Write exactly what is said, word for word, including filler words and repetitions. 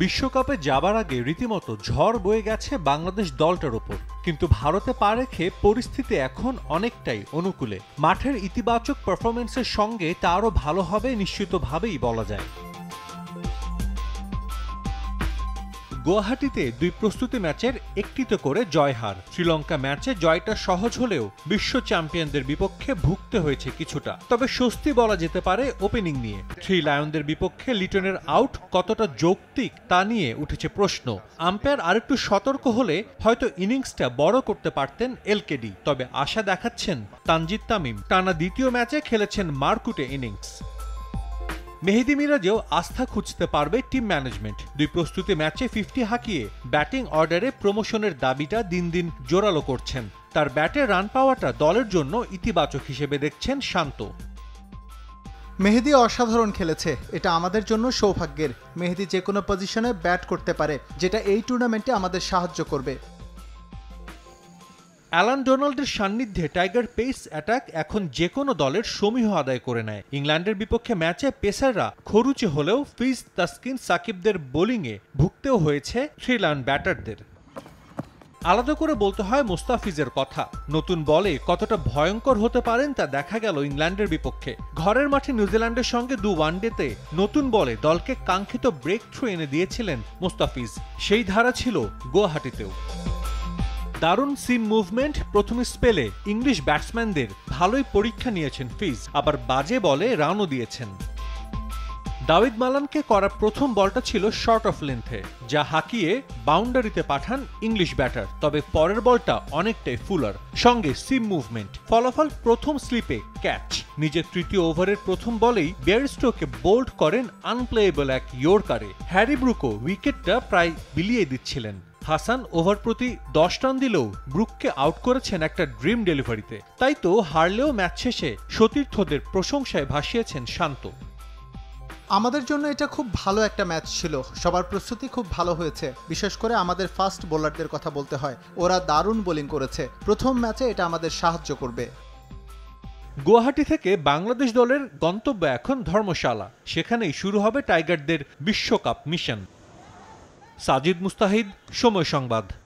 বিশ্বকাপে যাবার আগে রীতিমতো ঝড় বয়ে গেছে বাংলাদেশ দলটার ওপর, কিন্তু ভারতে পা রেখে পরিস্থিতি এখন অনেকটাই অনুকূলে। মাঠের ইতিবাচক পারফরম্যান্সের সঙ্গে তা আরও ভালো হবে নিশ্চিতভাবেই বলা যায়। গুয়াহাটিতে দুই প্রস্তুতি ম্যাচের একটিতে করে জয়হার। শ্রীলঙ্কা ম্যাচে জয়টা সহজ হলেও বিশ্ব চ্যাম্পিয়নদের বিপক্ষে ভুগতে হয়েছে কিছুটা। তবে স্বস্তি বলা যেতে পারে ওপেনিং নিয়ে। থ্রি লায়নদের বিপক্ষে লিটনের আউট কতটা যৌক্তিক তা নিয়ে উঠেছে প্রশ্ন। আম্পায়ার আরেকটু সতর্ক হলে হয়তো ইনিংসটা বড় করতে পারতেন এলকেডি। তবে আশা দেখাচ্ছেন তানজিদ তামিম। টানা দ্বিতীয় ম্যাচে খেলেছেন মারকুটে ইনিংস। মেহেদি মিরাজেও আস্থা খুঁজতে পারবে টিম ম্যানেজমেন্ট। দুই প্রস্তুতি ম্যাচে ফিফটি হাঁকিয়ে ব্যাটিং অর্ডারে প্রমোশনের দাবিটা দিন দিন জোরালো করছেন। তার ব্যাটে রান পাওয়াটা দলের জন্য ইতিবাচক হিসেবে দেখছেন শান্ত। মেহেদি অসাধারণ খেলেছে, এটা আমাদের জন্য সৌভাগ্যের। মেহেদি যে কোনো পজিশনে ব্যাট করতে পারে, যেটা এই টুর্নামেন্টে আমাদের সাহায্য করবে। অ্যালান ডোনাল্ডের সান্নিধ্যে টাইগার পেস অ্যাটাক এখন যে কোনো দলের সমীহ আদায় করে নেয়। ইংল্যান্ডের বিপক্ষে ম্যাচে পেসাররা খরুচে হলেও ফিজ, তাসকিন, সাকিবদের বোলিংয়ে ভুগতেও হয়েছে শ্রীলঙ্কান ব্যাটারদের। আলাদা করে বলতে হয় মুস্তাফিজের কথা। নতুন বলে কতটা ভয়ঙ্কর হতে পারেন তা দেখা গেল ইংল্যান্ডের বিপক্ষে। ঘরের মাঠে নিউজিল্যান্ডের সঙ্গে দু ওয়ানডেতে নতুন বলে দলকে কাঙ্ক্ষিত ব্রেক থ্রু এনে দিয়েছিলেন মুস্তাফিজ। সেই ধারা ছিল গুয়াহাটিতেও। দারুণ সিম মুভমেন্ট প্রথম স্পেলে ইংলিশ ব্যাটসম্যানদের ভালোই পরীক্ষা নিয়েছেন ফিজ, আবার বাজে বলে রানও দিয়েছেন। দাউদ মালানকে করা প্রথম বলটা ছিল শর্ট অফ লেন্থে, যা হাঁকিয়ে বাউন্ডারিতে পাঠান ইংলিশ ব্যাটার। তবে পরের বলটা অনেকটাই ফুলার, সঙ্গে সিম মুভমেন্ট। ফলাফল প্রথম স্লিপে ক্যাচ। নিজের তৃতীয় ওভারের প্রথম বলেই বেয়ারস্টোকে বোল্ড করেন আনপ্লেয়েবল এক ইয়র্কারে। হ্যারি ব্রুকো উইকেটটা প্রায় বিলিয়ে দিচ্ছিলেন। হাসান ওভার প্রতি দশ রান দিলেও ব্রুককে আউট করেছেন একটা ড্রিম ডেলিভারিতে। তাই তো হারলেও ম্যাচ শেষে সতীর্থদের প্রশংসায় ভাসিয়েছেন শান্ত। আমাদের জন্য এটা খুব ভালো একটা ম্যাচ ছিল। সবার প্রস্তুতি খুব ভালো হয়েছে। বিশেষ করে আমাদের ফাস্ট বোলারদের কথা বলতে হয়, ওরা দারুণ বোলিং করেছে। প্রথম ম্যাচে এটা আমাদের সাহায্য করবে। গুয়াহাটি থেকে বাংলাদেশ দলের গন্তব্য এখন ধর্মশালা। সেখানেই শুরু হবে টাইগারদের বিশ্বকাপ মিশন। সাজিদ মুস্তাহিদ, সময় সংবাদ।